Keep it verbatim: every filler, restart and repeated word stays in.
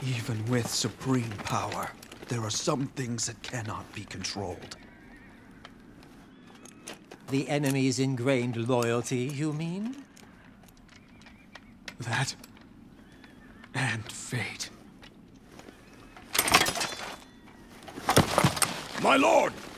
Even with supreme power, there are some things that cannot be controlled. The enemy's ingrained loyalty, you mean? That... and fate. My lord!